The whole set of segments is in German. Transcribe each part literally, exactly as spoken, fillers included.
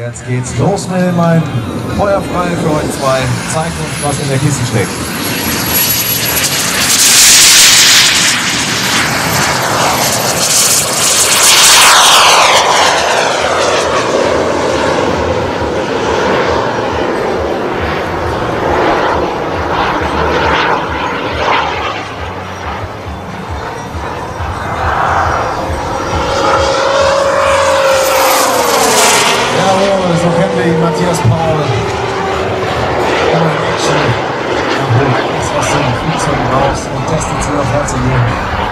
Jetzt geht's los mit dem Main. Feuer frei für euch zwei. Zeigt uns, was in der Kiste steckt. So kennen wir ihn, Matthias Paul. Immer in Action. Er holt alles aus den Flugzeugen raus und testet sie auf Herz und Nieren.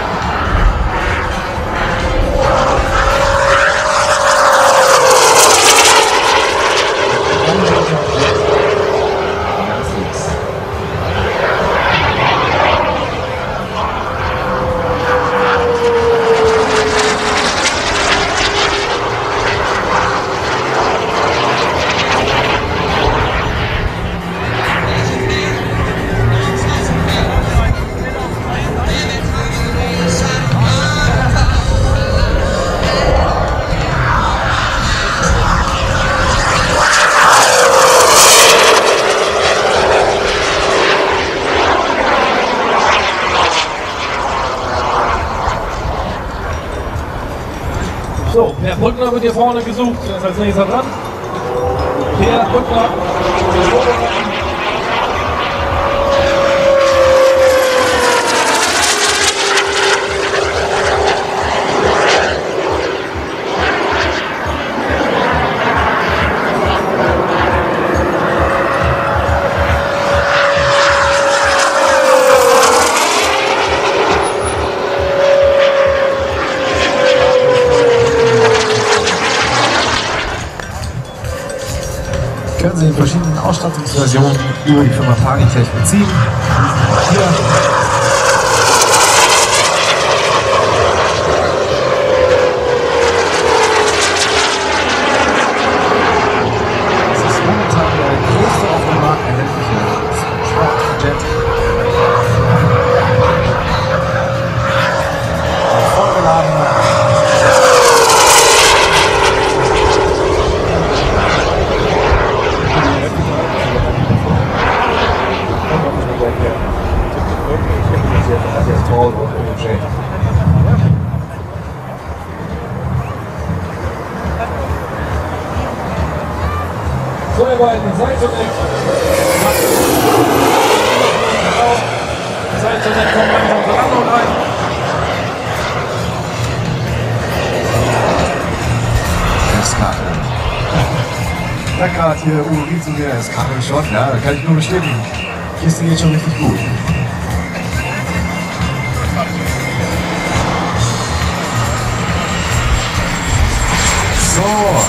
So, Per Brückner wird hier vorne gesucht. Der ist als nächster dran. Per Brückner. Können Sie in verschiedenen Ausstattungsversionen über die Firma Pagitech beziehen. Hier. Das ist momentan der größte auf dem Markt erhältliche Sportjet. Vollgeladen. So, ihr beiden, seid so nett. Seid so nett, kommt langsam zur Landung rein. Das Kabel. Ja, gerade hier Uwe Ried zu mir, das Kabel schon, ja, da kann ich nur bestätigen. Die Kiste geht schon richtig gut. So.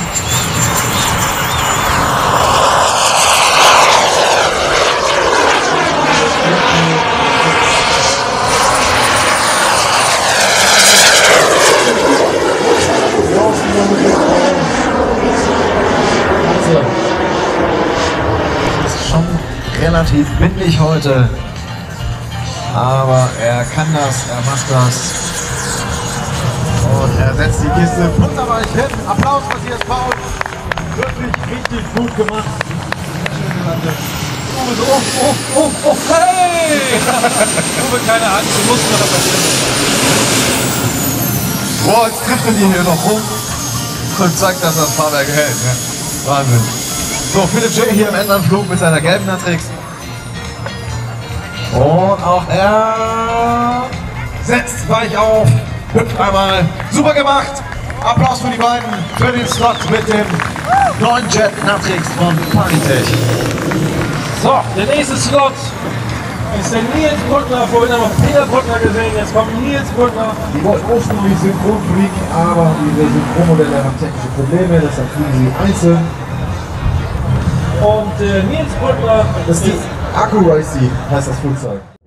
Es ist schon relativ windig heute, aber er kann das, er macht das. Und er setzt die Kiste wunderbar hin. Applaus, Matthias Paul. Wirklich richtig gut gemacht. Uwe so, oh, oh, oh, oh, hey! Uwe, keine Angst, du musst noch passieren. Boah, jetzt trifft er die hier noch rum und zeigt, dass das Fahrwerk hält. Ne? Wahnsinn. So, Philipp J. hier im Endanflug mit seiner gelben Natrix. Und auch er setzt weich auf, hüpft einmal. Super gemacht. Applaus für die beiden, für den Slot mit dem neuen Jet Natrix von Pagitech. So, der nächste Slot ist der Nils Brückner. Vorhin haben wir Peter Brückner gesehen, jetzt kommt Nils Brückner. Die wollten ursprünglich synchron fliegen, aber die Synchronmodelle haben technische Probleme, deshalb fliegen sie einzeln. Und äh, Nils Brückner Das ist die Akku Racy, heißt das Flugzeug.